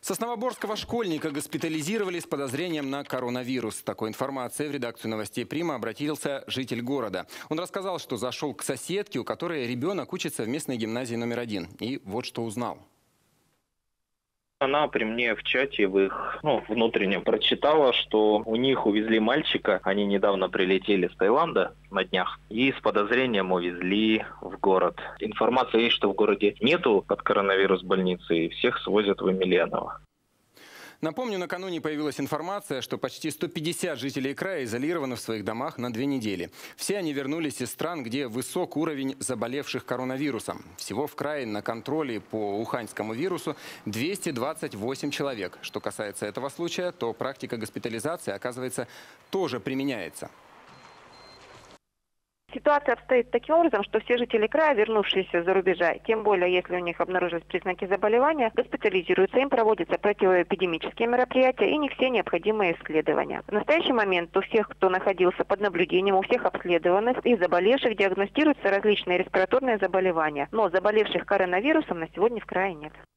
Сосновоборского школьника госпитализировали с подозрением на коронавирус. С такой информацией в редакцию новостей «Прима» обратился житель города. Он рассказал, что зашел к соседке, у которой ребенок учится в местной гимназии номер 1. И вот что узнал. Она при мне в чате в их внутреннем прочитала, что у них увезли мальчика. Они недавно прилетели с Таиланда на днях и с подозрением увезли в город. Информация есть, что в городе нету под коронавирус больницы и всех свозят в Емельяново. Напомню, накануне появилась информация, что почти 150 жителей края изолированы в своих домах на 2 недели. Все они вернулись из стран, где высок уровень заболевших коронавирусом. Всего в крае на контроле по уханьскому вирусу 228 человек. Что касается этого случая, то практика госпитализации, оказывается, тоже применяется. Ситуация обстоит таким образом, что все жители края, вернувшиеся за рубежа, тем более если у них обнаружились признаки заболевания, госпитализируются, им проводятся противоэпидемические мероприятия и не все необходимые исследования. В настоящий момент у всех, кто находился под наблюдением, у всех обследованных и заболевших диагностируются различные респираторные заболевания. Но заболевших коронавирусом на сегодня в крае нет.